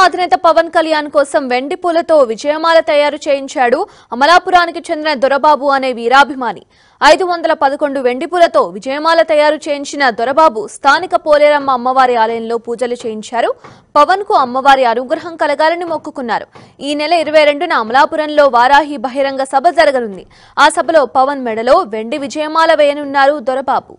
అధినేత పవన్ కళ్యాణ్ కోసం వెండి పూలతో విజయమాల తయారు చేయించాడు అమలాపురానికి చెందిన దొరబాబు అనే వీరాభిమాని. 511 వెండి పూలతో విజయమాల తయారు చేయించిన దొరబాబు స్థానిక పోలేరమ్మ అమ్మవారి ఆలయంలో పూజలు చేయించారు. పవన్ కు అమ్మవారి అనుగ్రహం కలగాలని మొక్కుకున్నారు. ఈ నెల 22న అమలాపురంలో వారాహి బహిరంగ సభ జరగనుంది. ఆ సభలో పవన్ మెడలో వెండి విజయమాల వేయనున్నారు దొరబాబు.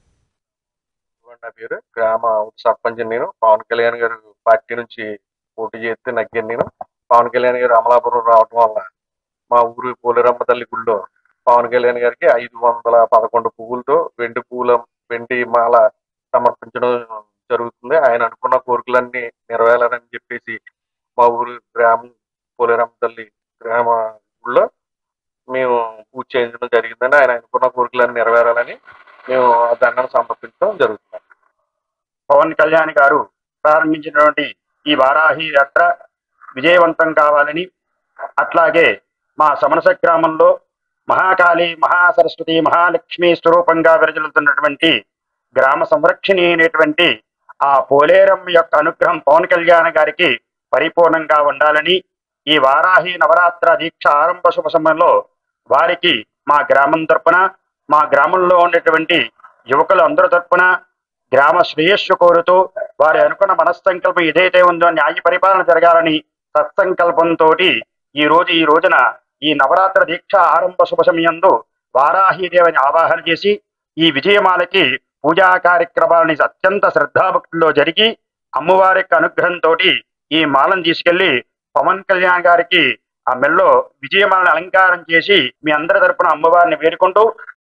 గ్రామ సర్పంచ్ నేను పవన్ కళ్యాణ్ గారు పార్టీ నుంచి పోటీ చేస్తే నగ్గాను. నేను పవన్ కళ్యాణ్ గారు అమలాపురం రావడం వల్ల మా ఊరు పోలేరమ్మ తల్లి గుళ్ళో పవన్ కళ్యాణ్ గారికి 511 పువ్వులతో వెండి మాల సమర్పించడం జరుగుతుంది. ఆయన అనుకున్న కోరికలన్నీ నెరవేరాలని చెప్పేసి మా ఊరు పోలేరమ్మ తల్లి గ్రామ గుళ్ళో మేము పూజ చేయించడం జరిగిందని, ఆయన అనుకున్న కోరికలన్నీ నెరవేరాలని మేము ఆ దండను సమర్పించడం జరుగుతుంది. పవన్ కళ్యాణ్ గారు ప్రారంభించినటువంటి ఈ వారాహి యాత్ర విజయవంతం కావాలని, అట్లాగే మా సమరస గ్రామంలో మహాకాళి, మహాసరస్వతి, మహాలక్ష్మి స్వరూపంగా విరజిల్లుతున్నటువంటి గ్రామ సంరక్షణి అయినటువంటి ఆ పోలేరమ్మ యొక్క అనుగ్రహం పవన్ కళ్యాణ్ గారికి పరిపూర్ణంగా ఉండాలని, ఈ వారాహి నవరాత్ర దీక్ష ఆరంభ శుభ సమయంలో వారికి మా గ్రామం తరపున, మా గ్రామంలో ఉండేటువంటి యువకులు అందరి తరపున గ్రామ శ్రేయస్సు కోరుతూ వారి అనుకున్న మనస్సంకల్పం ఏదైతే ఉందో న్యాయ పరిపాలన జరగాలని సత్సంకల్పంతో ఈ రోజున ఈ నవరాత్రి దీక్ష ఆరంభ శుభ సమయంలో వారాహీదేవిని ఆవాహన చేసి ఈ విజయమాలకి పూజా కార్యక్రమాలని అత్యంత శ్రద్ధాభక్తుల్లో జరిగి అమ్మవారి యొక్క అనుగ్రహంతో ఈ మాలను తీసుకెళ్లి పవన్ కళ్యాణ్ గారికి ఆ మెల్లో విజయమాలను అలంకారం చేసి మీ అందరి తరపున అమ్మవారిని వేడుకుంటూ